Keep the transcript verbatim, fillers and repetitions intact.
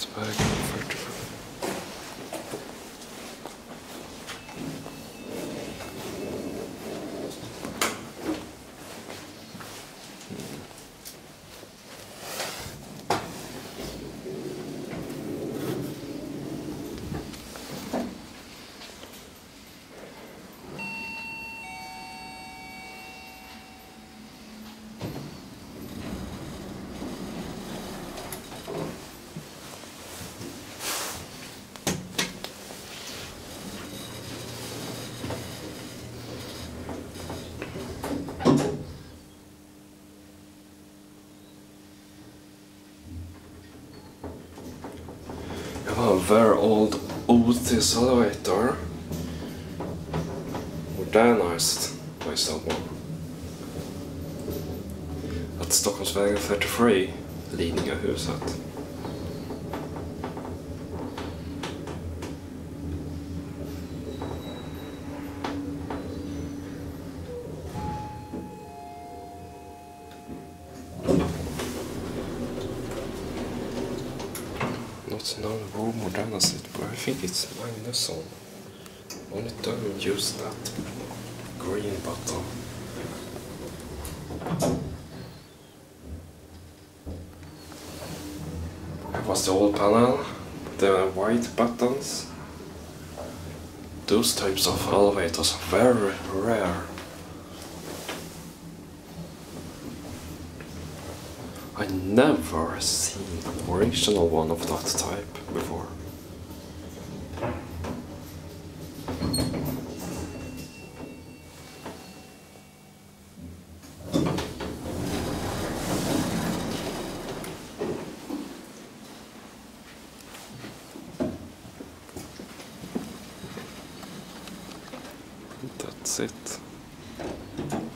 Stockholmsvägen fyrtiofem. I have a very old Otis elevator, modernized by someone, at Stockholmsvägen fyrtiofem, Lidingöhuset. Not known who modernized it, but I think it's Magnusson. Only don't use that green button. It was the old panel, the white buttons. Those types of elevators are very rare. I never seen an original one of that type before. That's it.